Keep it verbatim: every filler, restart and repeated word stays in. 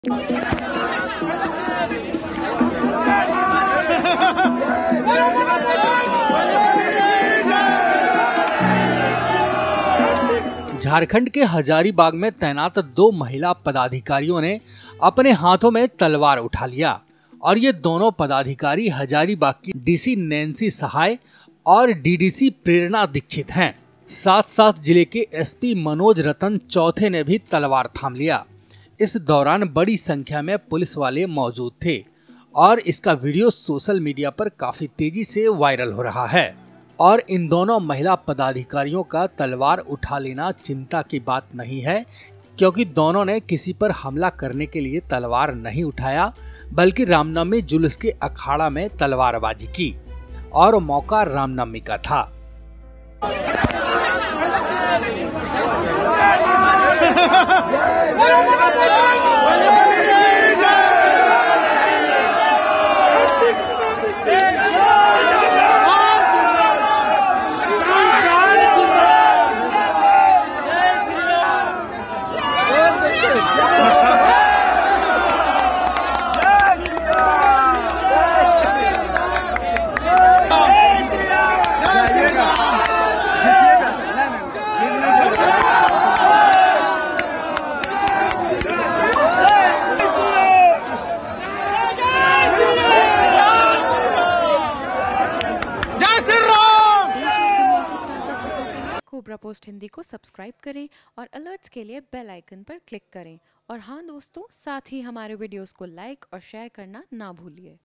झारखंड के हजारीबाग में तैनात दो महिला पदाधिकारियों ने अपने हाथों में तलवार उठा लिया और ये दोनों पदाधिकारी हजारीबाग की डीसी नैन्सी सहाय और डीडीसी प्रेरणा दीक्षित हैं। साथ साथ जिले के एसपी मनोज रतन चौथे ने भी तलवार थाम लिया। इस दौरान बड़ी संख्या में पुलिस वाले मौजूद थे और इसका वीडियो सोशल मीडिया पर काफी तेजी से वायरल हो रहा है। और इन दोनों महिला पदाधिकारियों का तलवार उठा लेना चिंता की बात नहीं है, क्योंकि दोनों ने किसी पर हमला करने के लिए तलवार नहीं उठाया, बल्कि रामनवमी जुलूस के अखाड़ा में तलवारबाजी की और मौका रामनवमी का था। कोबरा पोस्ट हिंदी को सब्सक्राइब करें और अलर्ट्स के लिए बेल आइकन पर क्लिक करें। और हाँ दोस्तों, साथ ही हमारे वीडियोस को लाइक और शेयर करना ना भूलिए।